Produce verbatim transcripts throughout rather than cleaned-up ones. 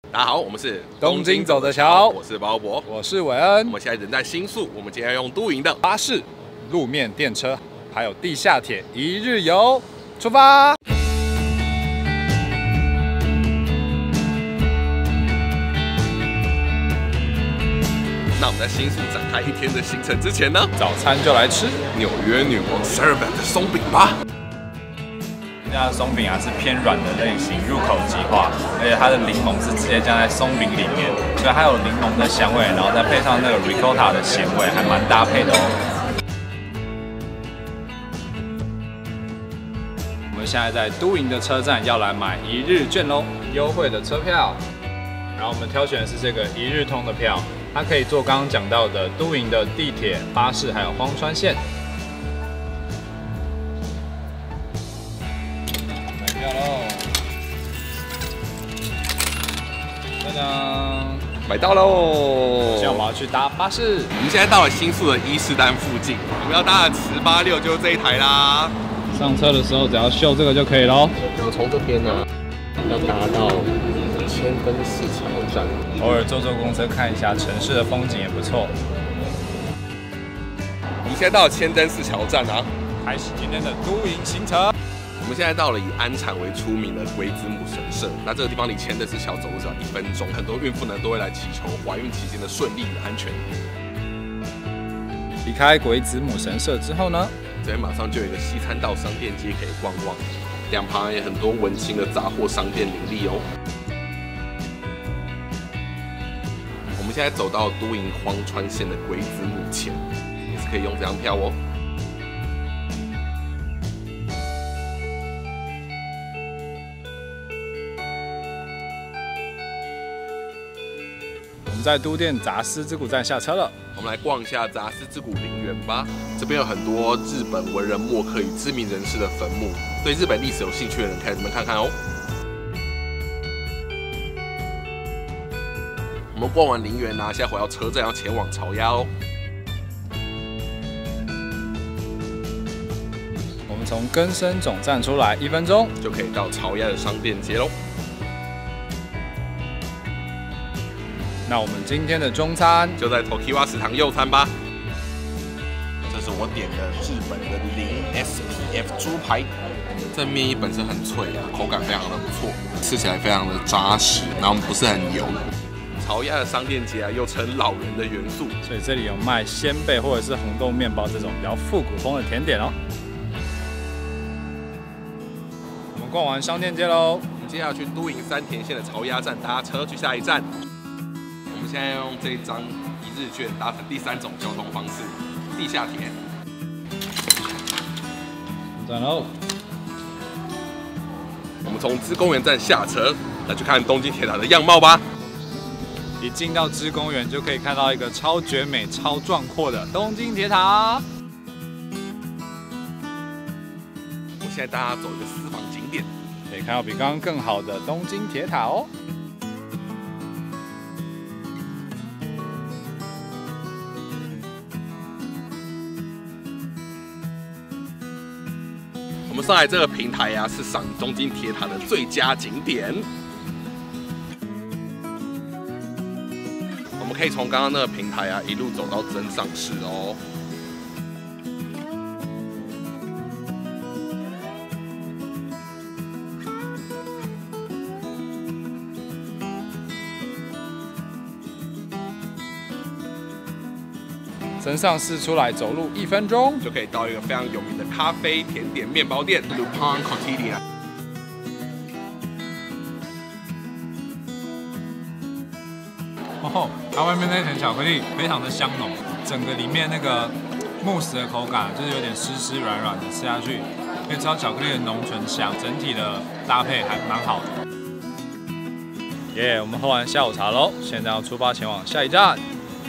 大家好，我们是东京走着瞧， 我是包伯， 我是韦恩。 我们现在人在新宿，我们今天要用都营的巴士、路面电车，还有地下铁一日游，出发！ 那我们在新宿展开一天的行程之前呢， 早餐就来吃纽约女王 Servant 的松饼吧。 这家的松饼啊是偏软的类型，入口即化，而且它的柠檬是直接加在松饼里面，所以它有柠檬的香味，然后再配上那个 ricotta 的咸味，还蛮搭配的哦。 我们现在在都营的车站要来买一日券喽，优惠的车票。然后我们挑选的是这个一日通的票，它可以坐刚刚讲到的都营的地铁、巴士，还有荒川线。票喽！当当， 买到喽！ 现在我们要去搭巴士。 我们现在到了新宿的伊势丹附近，我们要搭的十八六就是这一台啦。 上车的时候只要秀这个就可以喽。 我们从这边呢，要搭到千分寺桥站， 偶尔坐坐公车看一下城市的风景也不错。 我们现在到了千灯寺桥站啊， 开始今天的都营行程。 我们现在到了以安产为出名的龟子母神社，那这个地方离千灯寺桥走路只要一分钟，很多孕妇呢都会来祈求怀孕期间的顺利与安全。 离开龟子母神社之后呢， 这边马上就有一个西餐道商店街可以逛逛，两旁也很多文青的杂货商店林立哦。我们现在走到都营荒川线的龟子母前，也是可以用这张票哦。 我们在都店杂司之谷站下车了， 我们来逛一下杂司之谷陵园吧。这边有很多日本文人墨客与知名人士的坟墓，对日本历史有兴趣的人可以来这边看看哦。我们逛完陵园啊，现在回到车站要前往巢鸭哦。 我们从根生总站出来，一分钟就可以到巢鸭的商店街喽。 那我们今天的中餐就在 Tokiwa 食堂用餐吧。这是我点的日本的零 S P F 猪排，这面衣本身很脆啊，口感非常的不错，吃起来非常的扎实，然后不是很油。巢鸭的商店街啊，又称老人的元素， 所以这里有卖鲜贝或者是红豆面包这种比较复古风的甜点哦。我们逛完商店街喽， 我们接下来去都营山田线的巢鸭站搭车去下一站。我们现在用这一张一日券搭乘第三种交通方式——地下铁。 站喽！ 我们从芝公园站下车，来去看东京铁塔的样貌吧。 一进到芝公园就可以看到一个超绝美、超壮阔的东京铁塔。 我现在带大家走一个私房景点， 可以看到比刚刚更好的东京铁塔哦。 我们上来这个平台呀、啊，是赏东京铁塔的最佳景点。我们可以从刚刚那个平台啊，一路走到真上市哦。 真上市出来走路一分钟就可以到一个非常有名的咖啡、甜点、面包店 Lupin Cotillia。 哦，它外面那层巧克力非常的香浓，整个里面那个慕斯的口感就是有点湿湿软软的，吃下去可以吃到巧克力的浓醇香，整体的搭配还蛮好的。耶、yeah, 我们喝完下午茶喽，现在要出发前往下一站。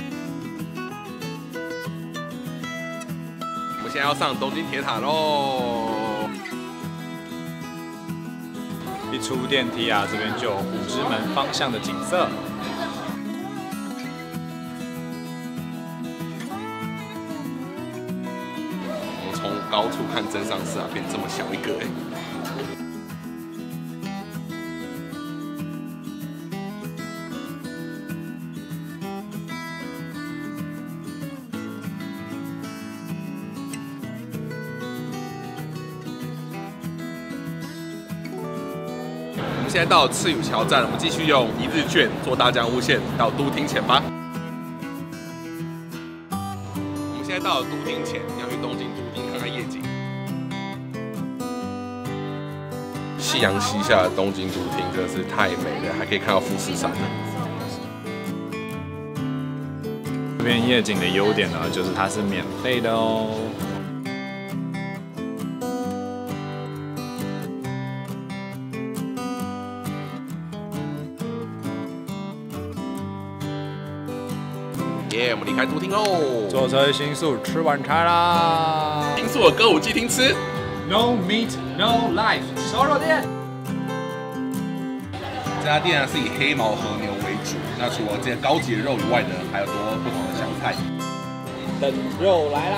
我们现在要上东京铁塔喽！ 一出电梯啊，这边就有虎之门方向的景色。 我从高处看真上寺啊，变这么小一个哎、 们现在到了赤羽桥站，我们继续用一日券坐大江户线到都厅前吧。我们现在到了都厅前，要去东京都厅看看夜景。夕阳西下的东京都厅真的是太美了，还可以看到富士山呢。 这边夜景的优点呢，就是它是免费的哦。 耶、yeah, 我们离开都厅喽， 坐车新宿吃晚餐啦。 新宿的歌舞伎町吃 No meat, no life， 烧肉店。 这家店呢是以黑毛和牛为主，那除了这些高级的肉以外呢，还有多不同的小菜。 等肉来啦！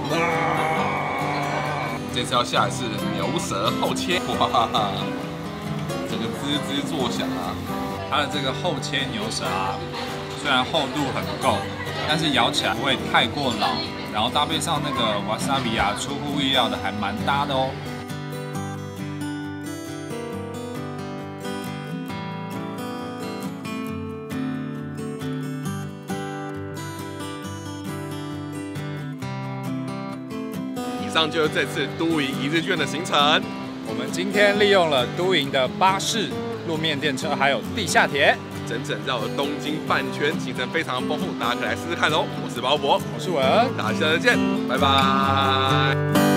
啊、这次要下的是牛舌厚切，哇，整个滋滋作响啊！ 它的这个厚切牛舌啊，虽然厚度很够，但是咬起来不会太过老，然后搭配上那个 wasabi 啊，出乎意料的还蛮搭的哦。 以上就是这次都营一日券的行程。 我们今天利用了都营的巴士、路面电车还有地下铁， 整整绕了东京半圈，行程非常丰富，大家可以来试试看哦。我是包博， 我是文， 大家下次见，拜拜。